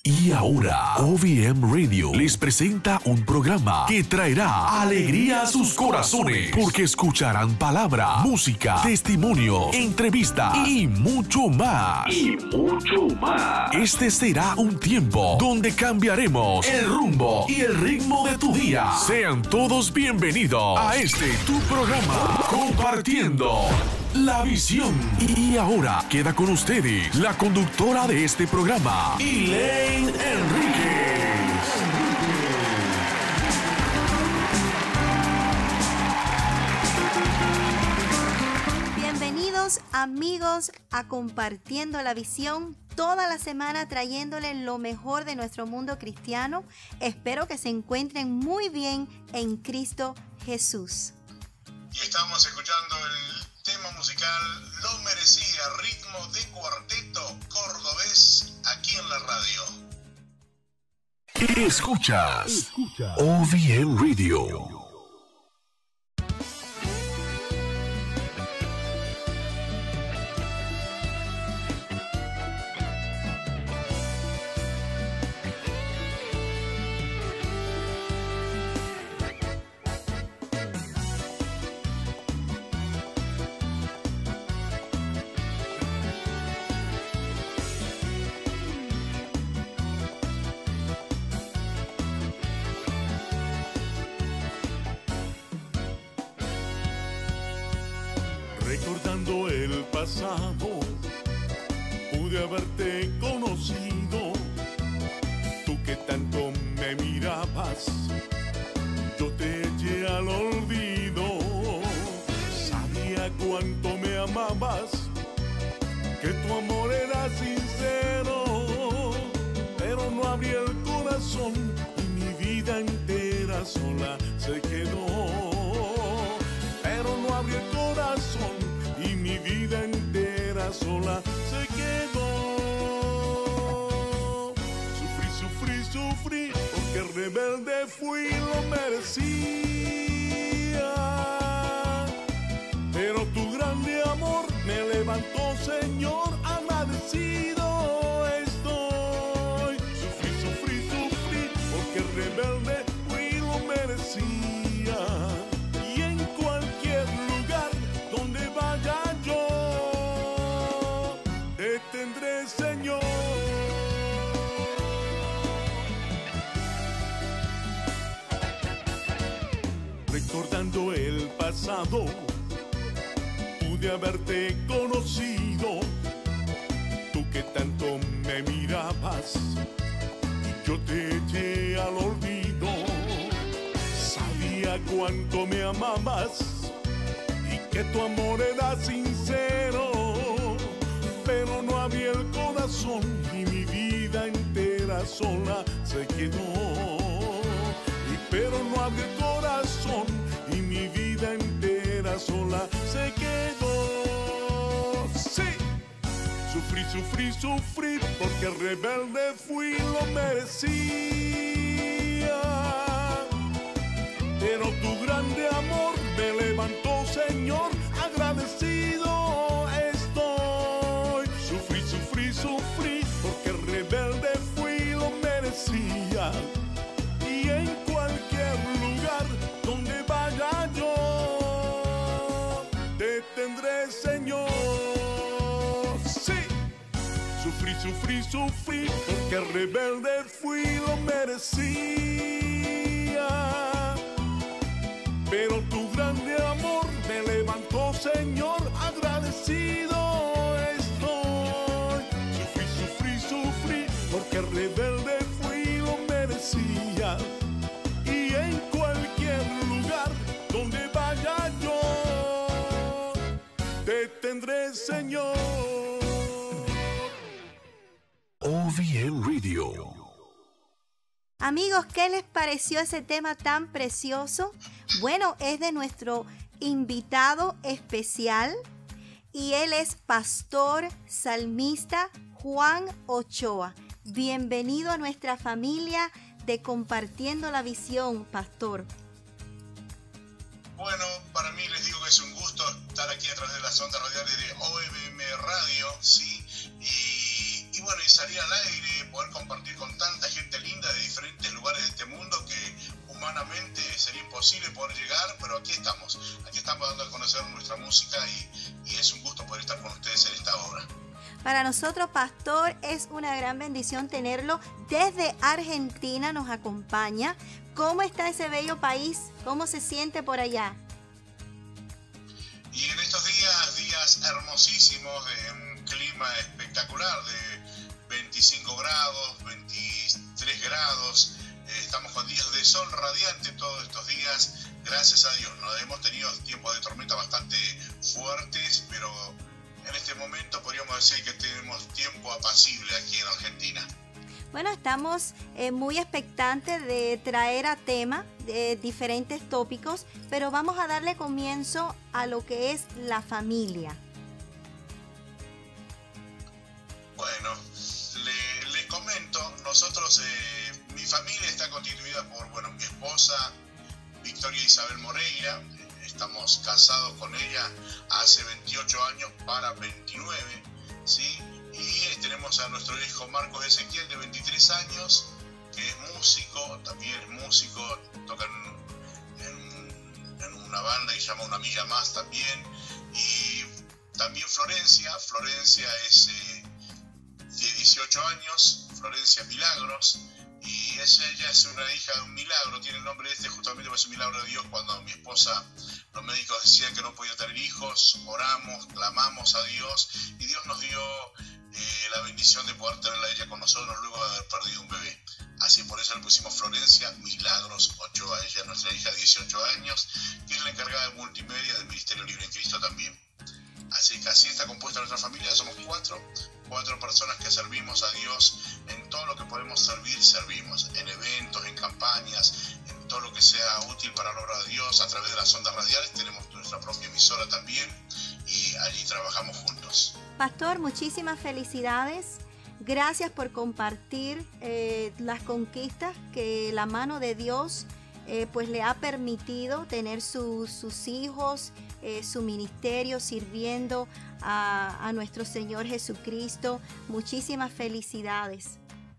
Y ahora, OVM Radio les presenta un programa que traerá alegría a sus corazones, porque escucharán palabra, música, testimonio, entrevista y mucho más. Este será un tiempo donde cambiaremos el rumbo y el ritmo de tu día. Sean todos bienvenidos a este tu programa, Compartiendo la Visión. Y ahora queda con ustedes la conductora de este programa, Elaine Enríquez. Bienvenidos amigos a Compartiendo la Visión, toda la semana trayéndoles lo mejor de nuestro mundo cristiano. Espero que se encuentren muy bien en Cristo Jesús. Y estamos escuchando el tema musical Lo Merecía, ritmo de cuarteto cordobés aquí en la radio. Escuchas OVM Radio. Recordando el pasado, pude haberte conocido. Tú que tanto me mirabas, yo te eché al olvido. Sabía cuánto me amabas, que tu amor era sincero, pero no abrí el corazón y mi vida entera sola se quedó. Pero no abrí el corazón y mi vida entera sola se quedó. Sufrí, sufrí, sufrí, porque rebelde fui, lo merecía. Pero tu grande amor me levantó, Señor, agradecido estoy. Sufrí, sufrí, sufrí, porque rebelde fui, lo merecía. Y en cualquier lugar donde vaya yo, te tendré, Señor. Recordando el pasado, pude haberte conocido. Tú que tanto me mirabas y yo te eché al olvido. Sabía cuánto me amabas y que tu amor era sincero, pero no había el corazón y mi vida entera sola se quedó. Pero no había el corazón y mi vida entera sola se quedó. Sí, sufrí, sufrí, sufrí, porque rebelde fui, lo merecía. Pero tu grande amor me levantó, Señor, agradecido estoy. Sufrí, sufrí, sufrí, porque rebelde fui, lo merecía. Y en cualquier lugar donde vaya yo, te tendré, Señor. Sí, sufrí, sufrí, sufrí, porque rebelde fui, lo merecía. Pero tu grande amor me levantó, Señor, agradecido estoy. Sufrí, sufrí, sufrí, porque rebelde fui, lo merecía. Y en cualquier lugar donde vaya yo, te tendré, Señor. OVM Radio. Amigos, ¿qué les pareció ese tema tan precioso? Bueno, es de nuestro invitado especial y él es pastor salmista Juan Ochoa. Bienvenido a nuestra familia de Compartiendo la Visión, pastor. Bueno, para mí les digo que es un gusto estar aquí a través de las ondas radiales de OVM Radio, ¿sí? Y bueno, y salir al aire, poder compartir con imposible poder llegar, pero aquí estamos dando a conocer nuestra música y es un gusto poder estar con ustedes en esta hora. Para nosotros, pastor, es una gran bendición tenerlo. Desde Argentina nos acompaña. ¿Cómo está ese bello país? ¿Cómo se siente por allá? Y en estos días hermosísimos, de un clima espectacular, de 25 grados, 23 grados, estamos con días de sol radiante todos estos días, gracias a Dios. No hemos tenido tiempos de tormenta bastante fuertes, pero en este momento podríamos decir que tenemos tiempo apacible aquí en Argentina. Bueno, estamos muy expectantes de traer a tema de diferentes tópicos, pero vamos a darle comienzo a lo que es la familia. Bueno, les comento, nosotros, mi familia está constituida por, mi esposa, Victoria Isabel Moreira. Estamos casados con ella hace 28 años para 29, ¿sí? Y tenemos a nuestro hijo Marcos Ezequiel, de 23 años, que es músico, también es músico, toca en una banda que se llama Una Milla Más también. Y también Florencia es de 18 años, Florencia Milagros, y ella es una hija de un milagro, tiene el nombre justamente por ese milagro de Dios. Cuando mi esposa, los médicos decían que no podía tener hijos, oramos, clamamos a Dios, y Dios nos dio la bendición de poder tenerla a ella con nosotros luego de haber perdido un bebé. Así por eso le pusimos Florencia Milagros Ochoa, ella, nuestra hija de 18 años, que es la encargada de multimedia del Ministerio Libre en Cristo también. Así que así está compuesta nuestra familia, somos cuatro personas que servimos a Dios en todo lo que podemos servimos, en eventos, en campañas, en todo lo que sea útil para la obra de Dios. A través de las ondas radiales tenemos nuestra propia emisora también y allí trabajamos juntos. Pastor, muchísimas felicidades. Gracias por compartir las conquistas que la mano de Dios pues le ha permitido tener sus hijos, su ministerio sirviendo a nuestro Señor Jesucristo. Muchísimas felicidades.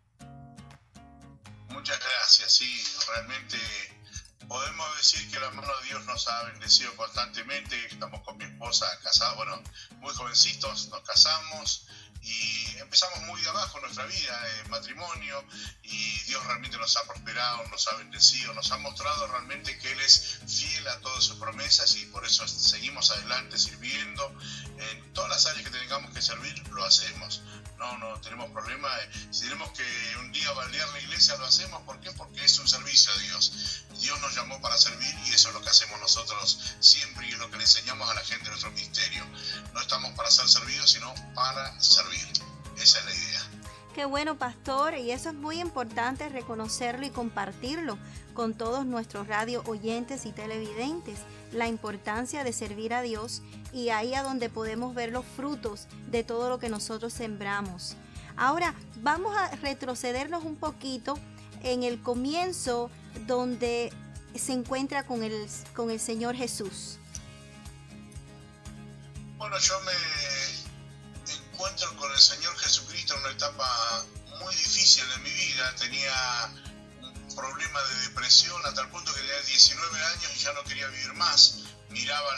Muchas gracias, sí, realmente podemos decir que la mano de Dios nos ha bendecido constantemente. Estamos con mi esposa casados, muy jovencitos, nos casamos y empezamos muy de abajo en nuestra vida, en matrimonio, y Dios realmente nos ha prosperado, nos ha bendecido, nos ha mostrado realmente que Él es fiel a todas sus promesas, y por eso seguimos adelante sirviendo. En todas las áreas que tengamos que servir, lo hacemos. No tenemos problema. Si tenemos que un día baldear la iglesia, lo hacemos. ¿Por qué? Porque es un servicio a Dios. Dios nos llamó para servir, y eso es lo que hacemos nosotros siempre, y es lo que le enseñamos a la gente de nuestro ministerio. No estamos para ser servidos, sino para servir. Esa es la idea. Qué bueno, pastor, y eso es muy importante reconocerlo y compartirlo con todos nuestros radio oyentes y televidentes, la importancia de servir a Dios, y ahí a donde podemos ver los frutos de todo lo que nosotros sembramos. Ahora vamos a retrocedernos un poquito en el comienzo, donde se encuentra con el Señor Jesús. Bueno, yo me encuentro con el Señor Jesucristo en una etapa muy difícil de mi vida. Tenía un problema de depresión a tal punto que tenía 19 años y ya no quería vivir más. Miraba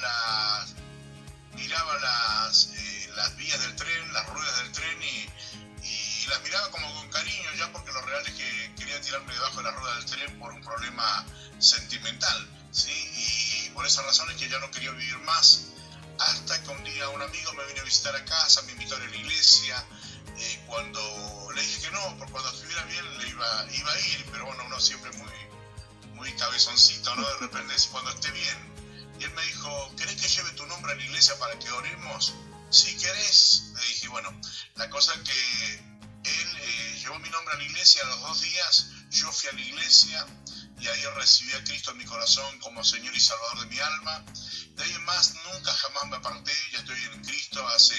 las vías del tren, las ruedas del tren, y las miraba como con cariño, ya, porque lo real es que quería tirarme debajo de la rueda del tren por un problema sentimental, ¿sí? Y por esas razones que ya no quería vivir más, hasta que un día un amigo me vino a visitar a casa, me invitó a la iglesia. Cuando le dije que no, porque cuando estuviera bien le iba a ir, pero bueno, uno siempre muy cabezoncito, ¿no? De repente, cuando esté bien. Y él me dijo, ¿querés que lleve tu nombre a la iglesia para que oremos? Si querés. Le dije, bueno, la cosa es que él llevó mi nombre a la iglesia. A los 2 días yo fui a la iglesia y ahí recibí a Cristo en mi corazón como Señor y Salvador de mi alma. De ahí en más nunca jamás me aparté. Ya estoy en Cristo hace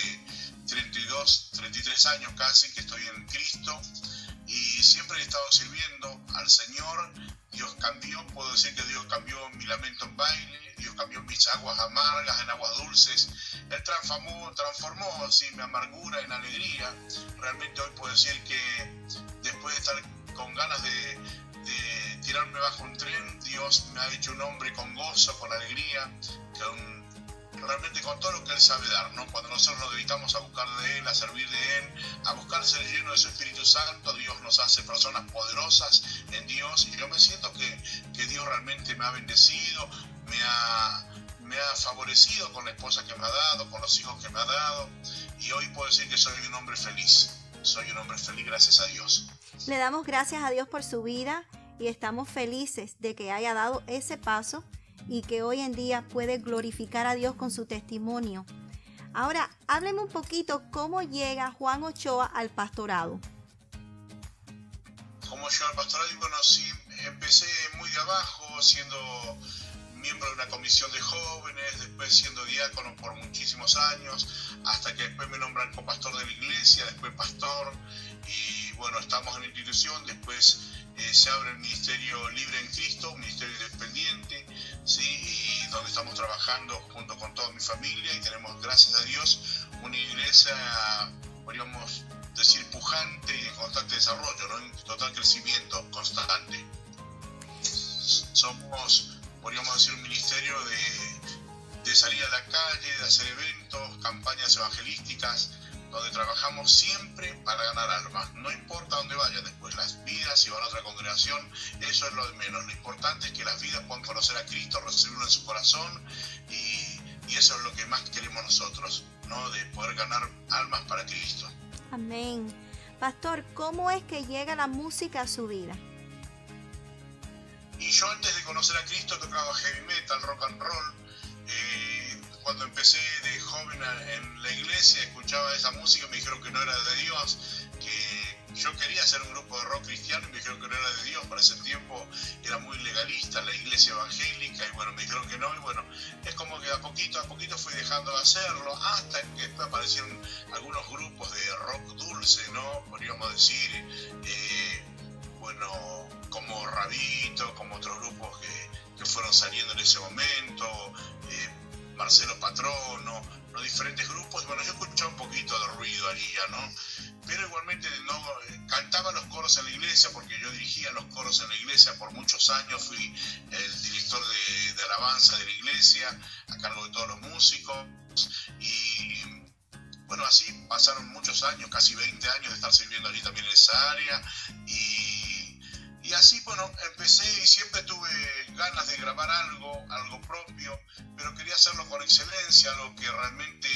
33 años casi que estoy en Cristo, y siempre he estado sirviendo al Señor. Dios cambió, puedo decir que Dios cambió mi lamento en baile, Dios cambió mis aguas amargas en aguas dulces. Él transformó ¿sí? mi amargura en alegría. Realmente hoy puedo decir que después de estar con ganas de tirarme bajo un tren, Dios me ha hecho un hombre con gozo, con alegría, realmente con todo lo que Él sabe dar, ¿no? Cuando nosotros nos dedicamos a buscar de Él, a servir de Él, a buscar ser lleno de su Espíritu Santo, Dios nos hace personas poderosas en Dios, y yo me siento que Dios realmente me ha bendecido, me ha favorecido con la esposa que me ha dado, con los hijos que me ha dado, y hoy puedo decir que soy un hombre feliz. Soy un hombre feliz, gracias a Dios. Le damos gracias a Dios por su vida y estamos felices de que haya dado ese paso y que hoy en día puede glorificar a Dios con su testimonio. Ahora, hábleme un poquito cómo llega Juan Ochoa al pastorado. ¿Cómo llegó al pastorado? Y bueno, sí, empecé muy de abajo, siendo miembro de una comisión de jóvenes, después siendo diácono por muchísimos años, hasta que después me nombran copastor de la iglesia, después pastor, y bueno, estamos en la institución, después se abre el Ministerio Libre en Cristo, un ministerio independiente, ¿sí? Y donde estamos trabajando junto con toda mi familia, y tenemos, gracias a Dios, una iglesia, podríamos decir, pujante y en constante desarrollo, ¿no? En total crecimiento constante. Somos, podríamos decir, un ministerio de salir a la calle, de hacer eventos, campañas evangelísticas, donde trabajamos siempre para ganar almas. No importa dónde vayan después las vidas, si van a otra congregación, eso es lo de menos. Lo importante es que las vidas puedan conocer a Cristo, recibirlo en su corazón, y eso es lo que más queremos nosotros, ¿no? De poder ganar almas para Cristo. Amén. Pastor, ¿cómo es que llega la música a su vida? Y yo antes de conocer a Cristo tocaba heavy metal, rock and roll. Cuando empecé de joven en la iglesia, escuchaba esa música y me dijeron que no era de Dios, que yo quería hacer un grupo de rock cristiano y me dijeron que no era de Dios. Para ese tiempo era muy legalista la iglesia evangélica, y bueno, me dijeron que no, y bueno, es como que a poquito fui dejando de hacerlo, hasta que después aparecieron algunos grupos de rock dulce, ¿no? Podríamos decir, bueno, como Rabito, como otros grupos que fueron saliendo en ese momento, Marcelo Patrono, los diferentes grupos. Bueno, yo escuchaba un poquito de ruido allí ya, ¿no? Pero igualmente no cantaba los coros en la iglesia, porque yo dirigía los coros en la iglesia por muchos años, fui el director de alabanza de la iglesia, a cargo de todos los músicos, y bueno, así pasaron muchos años, casi 20 años de estar sirviendo allí también en esa área, y así, bueno, empecé y siempre tuve ganas de grabar algo propio, pero quería hacerlo con excelencia, algo que realmente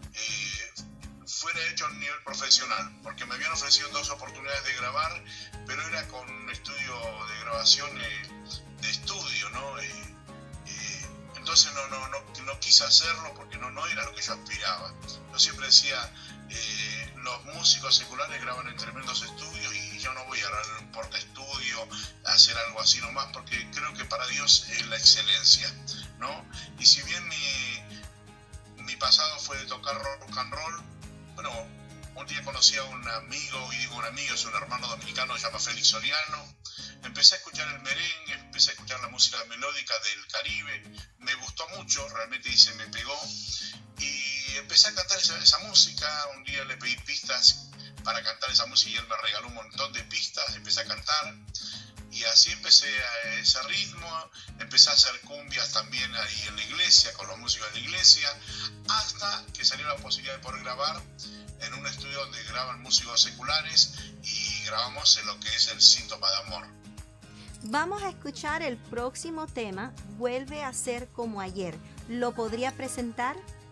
fuera hecho a un nivel profesional, porque me habían ofrecido 2 oportunidades de grabar, pero era con un estudio de grabación de estudio, ¿no? Entonces no quise hacerlo porque no era lo que yo aspiraba. Yo siempre decía, los músicos seculares graban en tremendos estudios y yo no voy a grabar en un portaestudio, a hacer algo así nomás, porque creo que para Dios es la excelencia, ¿no? Y si bien mi pasado fue de tocar rock and roll, bueno, un día conocí a un amigo, y digo un amigo, es un hermano dominicano, se llama Félix Soriano. Empecé a escuchar el merengue, empecé a escuchar la música melódica del Caribe, me gustó mucho, realmente se me pegó, y empecé a cantar esa música. Un día le pedí pistas para cantar esa música y él me regaló un montón de pistas, empecé a cantar, y así empecé a ese ritmo, empecé a hacer cumbias también ahí en la iglesia, con los músicos de la iglesia, hasta que salió la posibilidad de poder grabar en un estudio donde graban músicos seculares, y grabamos en lo que es el Síntoma de Amor. Vamos a escuchar el próximo tema, Vuelve a ser como ayer. ¿Lo podría presentar?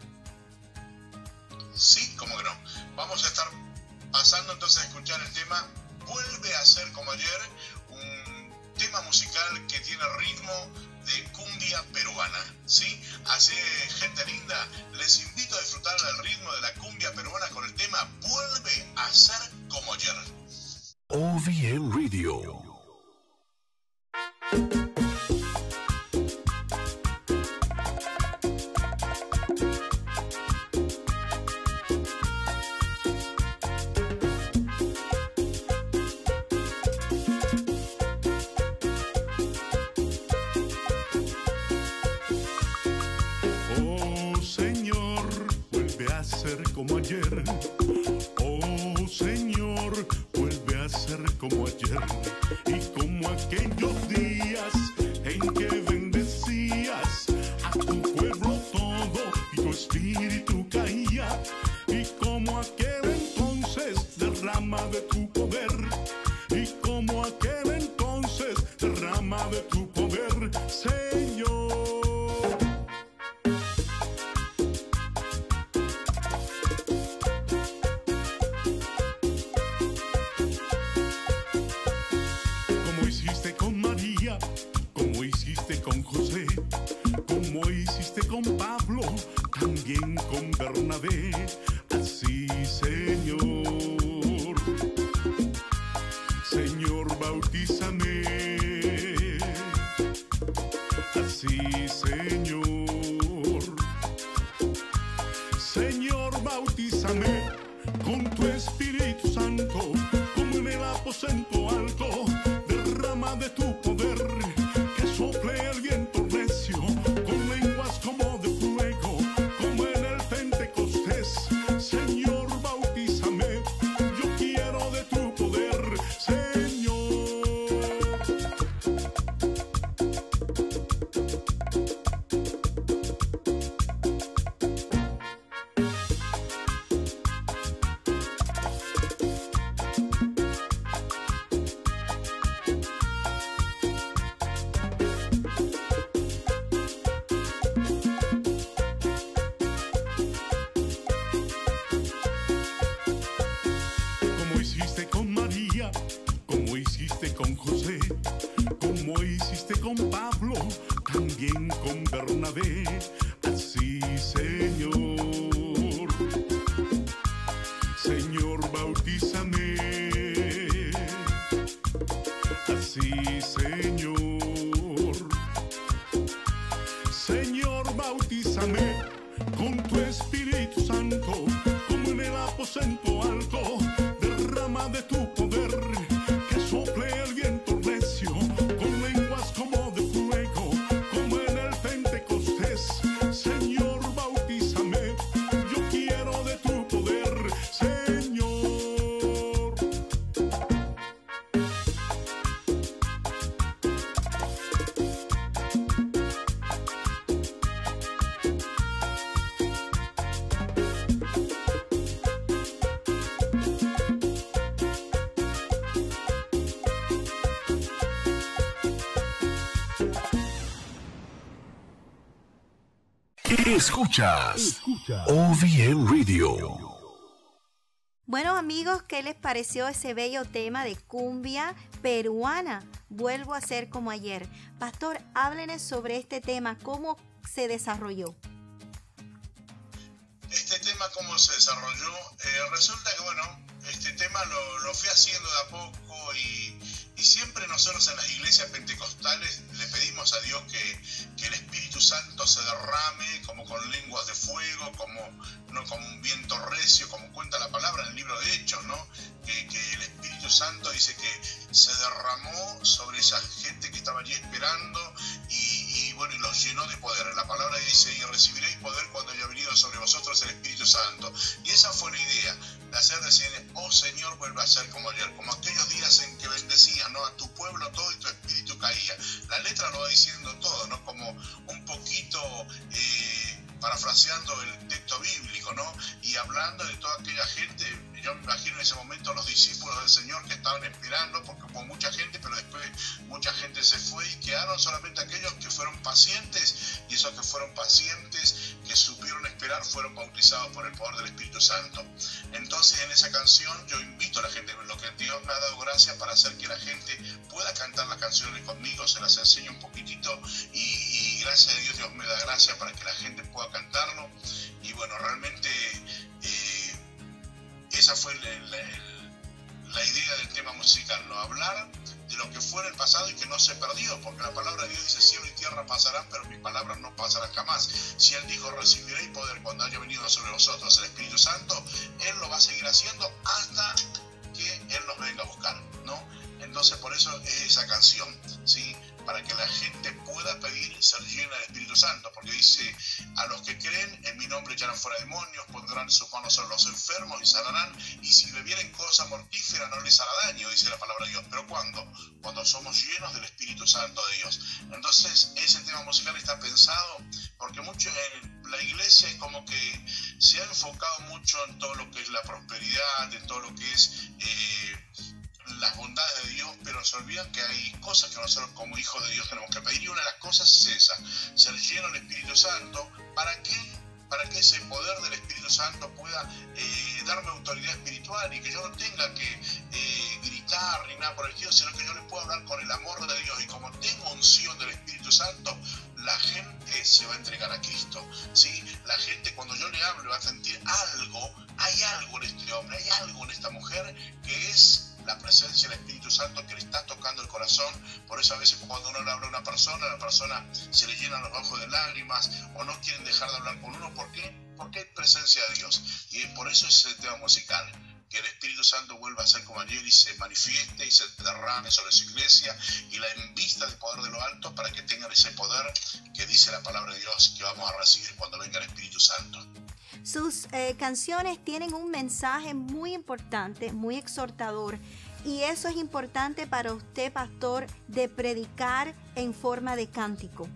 Sí, cómo que no. Vamos a estar pasando entonces a escuchar el tema Vuelve a ser como ayer, un tema musical que tiene ritmo de cumbia peruana, ¿sí? Así, gente linda, les invito a disfrutar del ritmo de la cumbia peruana con el tema Vuelve a ser como ayer. OVM Radio. Como ayer, oh Señor, vuelve a ser como ayer. y como aquellos días en que bendecías a tu pueblo todo y tu espíritu caía, y como aquel entonces derrama de tu poder, y como aquel entonces derrama de tu poder, Señor. Como hiciste con María, como hiciste con José, como hiciste con Pablo, también con Bernabé, así, Señor. Señor, bautízame, así, Señor. Señor, bautízame con tu Espíritu Santo, como en el aposento alto, derrama de tu poder, que sople el viento recio, con lenguas como de fuego, como en el Pentecostés. Señor, bautízame, yo quiero de tu poder, Señor. Como hiciste con María, como hiciste con José, como hiciste con Pablo, también con Bernabé, así, Señor. Señor, bautízame, así, Señor. Señor, bautízame con tu Espíritu Santo, como en el aposento alto, derrama de tu poder, que sople el viento recio, con lenguas como de fuego, como en el Pentecostés. Señor, bautízame, yo quiero de tu poder, Señor. Escuchas OVM Radio. Bueno, amigos, ¿qué les pareció ese bello tema de cumbia peruana? Vuelvo a ser como ayer. Pastor, háblenos sobre este tema, ¿cómo se desarrolló? Este tema, ¿cómo se desarrolló? Resulta que, bueno, este tema lo fui haciendo de a poco y siempre nosotros en las iglesias pentecostales le pedimos a Dios que el Espíritu Santo se derrame como con lenguas de fuego, no como un viento recio, como cuenta la palabra en el libro de Hechos, ¿no? Que el Espíritu Santo dice que se derramó sobre esa gente que estaba allí esperando y bueno, y los llenó de poder. La palabra dice, y recibiréis poder cuando haya venido sobre vosotros el Espíritu Santo. Y esa fue la idea, de hacer decir, oh Señor, vuelve a ser como ayer, como aquellos días en que bendecías, ¿no? A tu pueblo todo y tu espíritu caía. La letra lo va diciendo todo, ¿no? Como un poquito parafraseando el texto bíblico, ¿no? Y hablando de toda aquella gente. Yo me imagino en ese momento los discípulos del Señor que estaban esperando, porque hubo mucha gente, pero después mucha gente se fue y quedaron solamente aquellos que fueron pacientes, y esos que fueron pacientes, que supieron esperar, fueron bautizados por el poder del Espíritu Santo. Entonces en esa canción yo invito a la gente, lo que Dios me ha dado gracia para hacer que la gente pueda cantar las canciones conmigo, se las enseño un poquitito y gracias a Dios, Dios me da gracia para que la gente pueda cantarlo. Y bueno, realmente esa fue la idea del tema musical, ¿no? Hablar de lo que fue en el pasado y que no se perdió, porque la palabra de Dios dice, cielo y tierra pasarán, pero mis palabras no pasarán jamás. Si Él dijo, recibiréis poder cuando haya venido sobre vosotros el Espíritu Santo, Él lo va a seguir haciendo hasta que Él nos venga a buscar, ¿no? Entonces por eso es esa canción, ¿sí? para que la gente pueda pedir ser llena del Espíritu Santo, porque dice, a los que creen en mi nombre echarán fuera demonios, pondrán sus manos sobre los enfermos y sanarán, y si bebieren cosa mortífera no les hará daño, dice la palabra de Dios. ¿Pero cuándo? Cuando somos llenos del Espíritu Santo de Dios. Entonces ese tema musical está pensado porque mucho en la iglesia es como que se ha enfocado mucho en todo lo que es la prosperidad, en todo lo que es las bondades de Dios, pero se olvidan que hay cosas que nosotros como hijos de Dios tenemos que pedir, y una de las cosas es esa, ser lleno del Espíritu Santo. ¿Para qué? Para que ese poder del Espíritu Santo pueda darme autoridad espiritual y que yo no tenga que gritar ni nada por el estilo, sino que yo le pueda hablar con el amor de Dios, y como tengo unción del Espíritu Santo, la gente se va a entregar a Cristo, ¿sí? La gente cuando yo le hablo va a sentir algo, hay algo en este hombre, hay algo en esta mujer que es la presencia del Espíritu Santo que le está tocando el corazón. Por eso a veces cuando uno le habla a una persona, la persona se le llenan los ojos de lágrimas o no quieren dejar de hablar con uno. ¿Por qué? Porque hay presencia de Dios. Y por eso es el tema musical, que el Espíritu Santo vuelva a ser como ayer y se manifieste y se derrame sobre su iglesia y la envista del poder de lo alto, para que tengan ese poder que dice la palabra de Dios que vamos a recibir cuando venga el Espíritu Santo. Sus canciones tienen un mensaje muy importante, muy exhortador, y eso es importante para usted, pastor, de predicar en forma de cántico.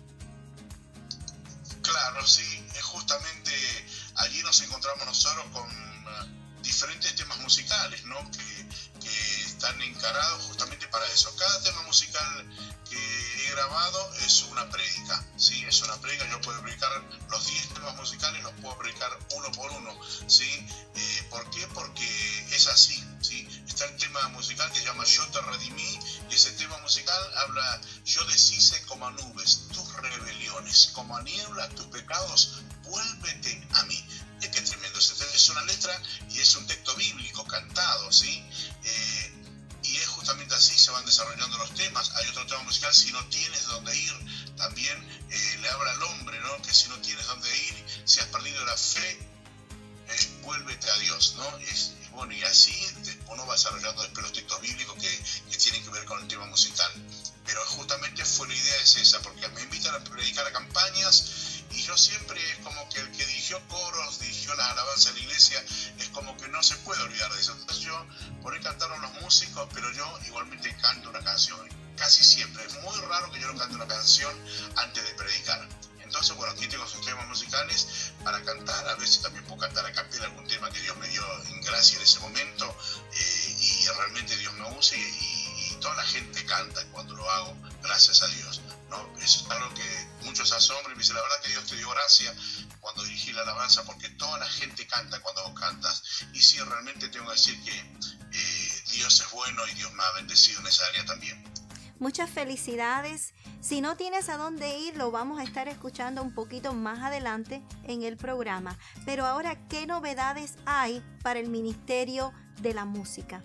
Claro, sí, justamente allí nos encontramos nosotros con diferentes temas musicales, ¿no? que están encarados justamente para eso. Cada tema musical que he grabado es una prédica, ¿sí? Es una prédica. Yo puedo predicar los 10 temas musicales, los puedo predicar uno por uno, ¿sí? ¿Por qué? Porque es así, ¿sí? Está el tema musical que se llama Yo te redimí, y ese tema musical habla: yo deshice como a nubes tus rebeliones, como a niebla tus pecados, vuélvete a mí. Qué tremendo. Es una letra y es un texto bíblico cantado, ¿sí? Y es justamente así se van desarrollando los temas. Hay otro tema musical, Si no tienes dónde ir, también le habla al hombre, ¿no? Que si no tienes dónde ir, si has perdido la fe, vuélvete a Dios, ¿no? Bueno, y así uno va desarrollando después los textos bíblicos que tienen que ver con el tema musical. Pero justamente la idea es esa, porque me invitan a predicar a campañas, y yo siempre es como que el que dirigió coros, dirigió las alabanzas de la iglesia, es como que no se puede olvidar de eso. Entonces yo, por ahí cantaron los músicos, pero yo igualmente canto una canción, casi siempre. Es muy raro que yo no cante una canción antes de predicar. Entonces, bueno, aquí tengo sus temas musicales para cantar. A veces también puedo cantar a capela algún tema que Dios me dio en gracia en ese momento, y realmente Dios me usa, y toda la gente canta cuando lo hago, gracias a Dios, ¿no? Eso es algo que muchos asombran y me dicen: la verdad que Dios te dio gracia cuando dirigí la alabanza, porque toda la gente canta cuando vos cantas. Y sí, realmente tengo que decir que Dios es bueno y Dios me ha bendecido en esa área también. Muchas felicidades. Si no tienes a dónde ir, lo vamos a estar escuchando un poquito más adelante en el programa. Pero ahora, ¿qué novedades hay para el Ministerio de la Música?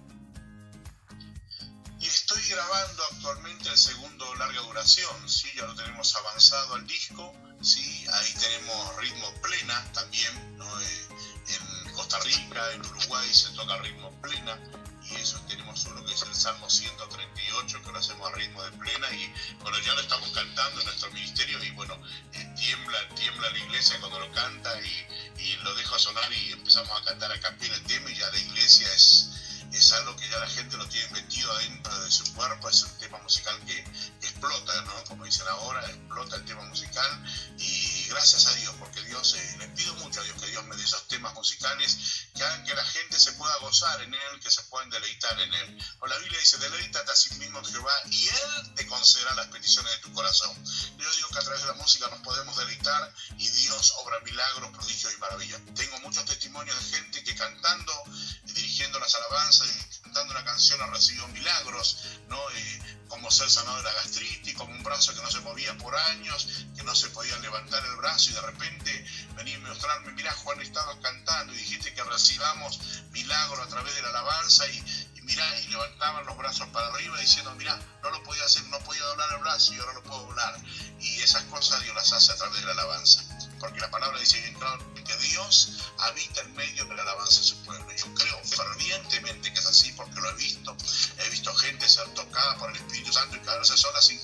Y estoy grabando actualmente el segundo larga duración, ¿sí? Ya lo tenemos avanzado al disco, ¿sí? Ahí tenemos ritmo plena también, ¿no? En Costa Rica, en Uruguay se toca ritmo plena, y eso tenemos uno que es el Salmo 138, que lo hacemos a ritmo de plena, y bueno, ya lo estamos cantando en nuestro ministerio, y bueno, tiembla la iglesia cuando lo canta, y lo dejo sonar y empezamos a cantar a capela el tema, y ya la iglesia es algo que ya la gente lo tiene metido adentro de su cuerpo. Es un tema musical que explota, ¿no? Como dicen ahora, explota el tema musical, y gracias a Dios, porque Dios, le pido mucho a Dios que Dios me dé esos temas musicales que hagan que la gente se pueda gozar en Él, que se puedan deleitar en Él. O la Biblia dice: deleítate a sí mismo en Jehová, y Él te concederá las peticiones de tu corazón. Yo digo que a través de la música nos podemos deleitar, y Dios obra milagros, prodigios y maravillas. Tengo muchos testimonios de gente que cantando, dirigiendo las alabanzas y cantando una canción ha recibido milagros, ¿no? Como ser sanado de la gastritis, como un brazo que no se movía por años, que no se podía levantar el brazo, y de repente venía a mostrarme: mira, Juan, estabas cantando y dijiste que recibamos milagros a través de la alabanza, y mirá, y levantaban los brazos para arriba diciendo: mirá, no lo podía hacer, no podía doblar el brazo y ahora lo puedo doblar. Y esas cosas Dios las hace a través de la alabanza, porque la palabra dice bien claro que Dios habita en medio de la alabanza de su pueblo. Y yo creo fervientemente que es así, porque lo he visto gente ser tocada por el Espíritu Santo y quedarse sola sin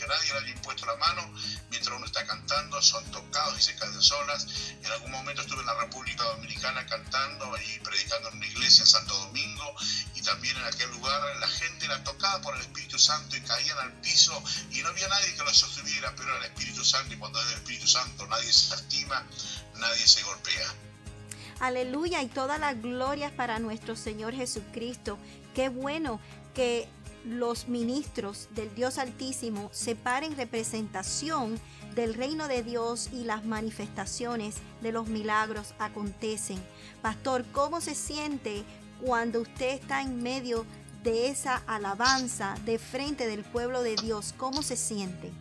cantando, son tocados y se caen solas. En algún momento estuve en la República Dominicana cantando y predicando en una iglesia en Santo Domingo, y también en aquel lugar la gente era tocada por el Espíritu Santo y caían al piso y no había nadie que los sostuviera, pero era el Espíritu Santo, y cuando es el Espíritu Santo nadie se lastima, nadie se golpea. Aleluya, y todas las glorias para nuestro Señor Jesucristo. Qué bueno que los ministros del Dios Altísimo separen representación del reino de Dios y las manifestaciones de los milagros acontecen. Pastor, ¿cómo se siente cuando usted está en medio de esa alabanza de frente del pueblo de Dios? ¿Cómo se siente?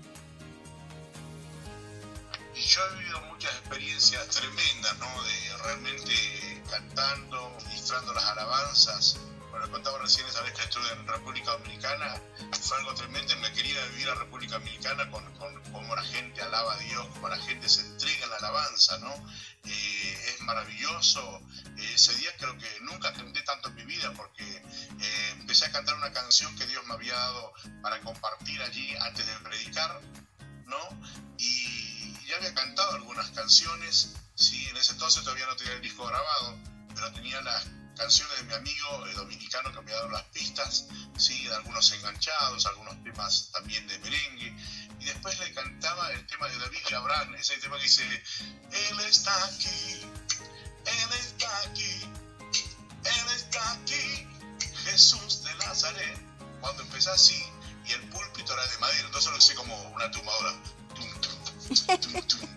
Y yo he vivido muchas experiencias tremendas, ¿no? De realmente cantando, ministrando las alabanzas. Bueno, contaba recién esa vez que estuve en República Dominicana, fue algo tremendo. Me quería vivir a República Dominicana con cómo la gente alaba a Dios, cómo la gente se entrega en la alabanza, ¿no? Es maravilloso. Ese día creo que nunca canté tanto en mi vida, porque empecé a cantar una canción que Dios me había dado para compartir allí antes de predicar, ¿no? Y ya había cantado algunas canciones, sí, en ese entonces todavía no tenía el disco grabado, pero tenía las canciones de mi amigo dominicano que me había dado las pistas, sí, de algunos enganchados, algunos temas también de merengue, y después le cantaba el tema de David y Abraham, ese tema que dice: Él está aquí, Él está aquí, Él está aquí, Jesús de Nazaret. Cuando empecé así, y el púlpito era de madera, entonces lo hice como una tumbadora, tum, tum, tum, tum.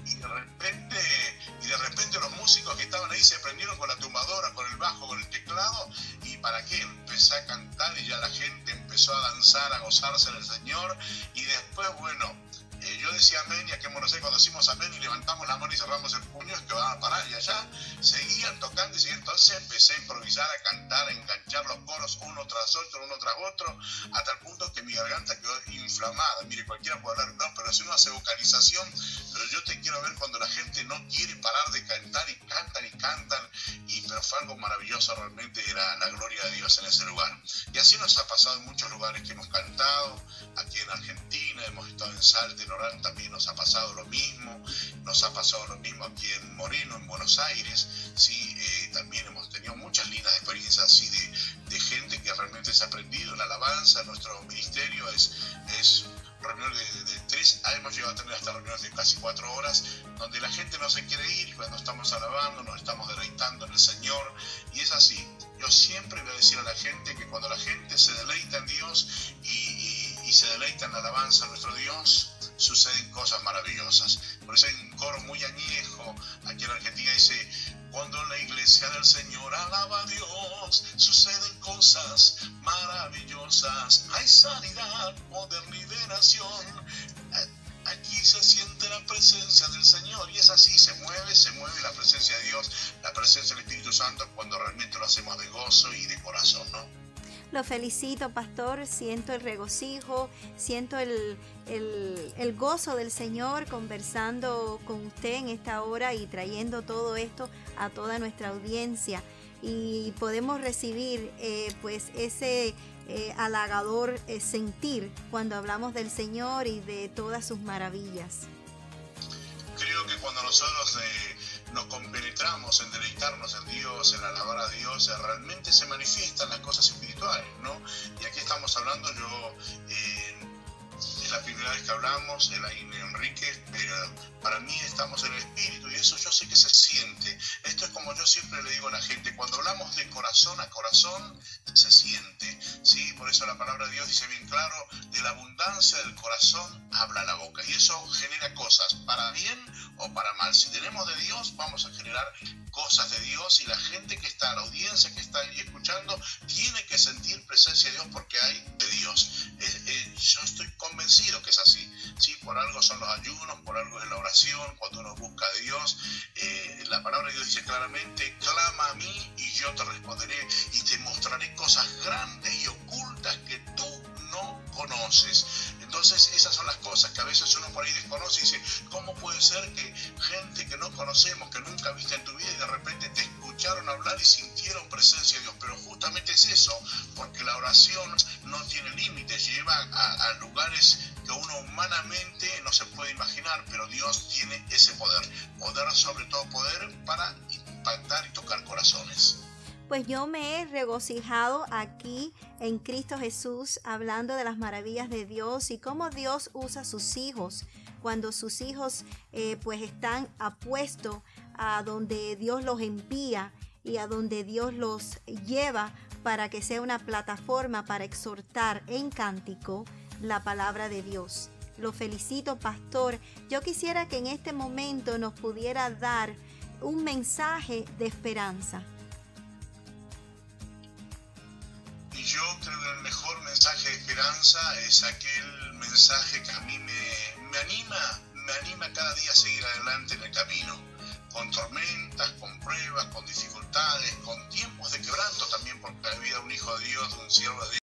Y de repente los músicos que estaban ahí se prendieron con la tumbadora, con el bajo, con el teclado, y para qué, empecé a cantar y ya la gente empezó a danzar, a gozarse en el Señor. Y después, bueno, yo decía amén, y aquí en Buenos Aires cuando decimos amén y levantamos la mano y cerramos el puño, es que van a parar, y allá seguían tocando, y entonces empecé a improvisar, a cantar, a enganchar los coros uno tras otro, hasta el punto que mi garganta quedó inflamada. Mire, cualquiera puede hablar, no, pero si uno hace vocalización, pero yo te quiero ver cuando la gente no quiere parar de cantar, y cantan, pero fue algo maravilloso, realmente era la gloria de Dios en ese lugar. Y así nos ha pasado en muchos lugares que hemos cantado, aquí en Argentina, hemos estado en Salta, en Orán, también nos ha pasado lo mismo, aquí en Moreno, en Buenos Aires, sí, también hemos tenido muchas lindas experiencias así de gente que realmente se ha aprendido en la alabanza. Nuestro ministerio es reuniones de 3, hemos llegado a tener hasta reuniones de casi 4 horas, donde la gente no se quiere ir, y cuando estamos alabando, nos estamos deleitando en el Señor, y es así. Yo siempre voy a decir a la gente que cuando la gente se deleita en Dios y se deleita en la alabanza a nuestro Dios, suceden cosas maravillosas. Por eso hay un coro muy añejo aquí en Argentina, dice: cuando la iglesia del Señor alaba a Dios, suceden cosas maravillosas. Hay sanidad, poder, liberación. Aquí se siente la presencia del Señor, y es así, se mueve la presencia de Dios, la presencia del Espíritu Santo, cuando realmente lo hacemos de gozo y de corazón, ¿no? Lo felicito, pastor, siento el regocijo, siento el gozo del Señor conversando con usted en esta hora y trayendo todo esto a toda nuestra audiencia, y podemos recibir pues ese halagador sentir cuando hablamos del Señor y de todas sus maravillas. Creo que cuando nosotros nos compenetramos en deleitarnos en Dios, en alabar a Dios, realmente se manifiestan las cosas espirituales, ¿no? Y aquí estamos hablando, es la primera vez que hablamos, Elaine Enríquez, pero para mí estamos en el espíritu, y eso yo sé que se siente. Esto es como yo siempre le digo a la gente: cuando hablamos de corazón a corazón, se siente, ¿sí? Por eso la palabra de Dios dice bien claro: de la abundancia del corazón habla la boca, y eso genera cosas, para bien o para mal. Si tenemos de Dios, vamos a generar cosas de Dios, y la gente que está, la audiencia que está ahí escuchando, tiene que sentir presencia de Dios, porque hay de Dios. Yo estoy convencido que es así, ¿sí? Por algo son los ayunos, por algo es la oración, cuando uno busca de Dios. La palabra de Dios dice claramente: clama a mí y yo te responderé, y te mostraré cosas grandes y ocultas que tú no conoces. Entonces esas son las cosas que a veces uno por ahí desconoce y dice: ¿cómo puede ser que gente que no conocemos, que nunca viste en tu vida, y de repente te escucharon hablar y sintieron presencia de Dios? Pero justamente es eso, porque la oración no tiene límites, lleva a lugares que uno humanamente no se puede imaginar, pero Dios tiene ese poder sobre todo poder para impactar y tocar corazones. Pues yo me he regocijado aquí en Cristo Jesús hablando de las maravillas de Dios y cómo Dios usa a sus hijos cuando sus hijos pues están apuestos a donde Dios los envía y a donde Dios los lleva para que sea una plataforma para exhortar en cántico la palabra de Dios. Lo felicito, pastor. Yo quisiera que en este momento nos pudiera dar un mensaje de esperanza. Y yo creo que el mejor mensaje de esperanza es aquel mensaje que a mí